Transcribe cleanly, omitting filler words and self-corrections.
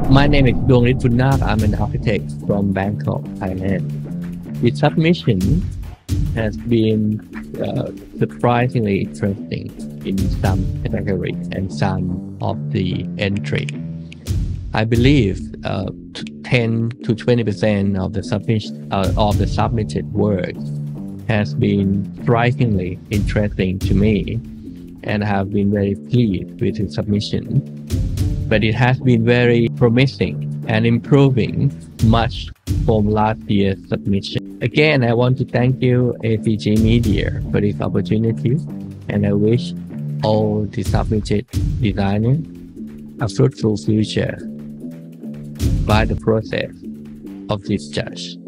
My name is Dongrit Punnak. I'm an architect from Bangkok, Thailand. The submission has been surprisingly interesting in some categories and some of the entry. I believe 10 to 20% of the submitted work has been strikingly interesting to me, and I have been very pleased with the submission. But it has been very promising and improving much from last year's submission. Again, I want to thank you, ACG Media, for this opportunity, and I wish all the submitted designers a fruitful future by the process of this judge.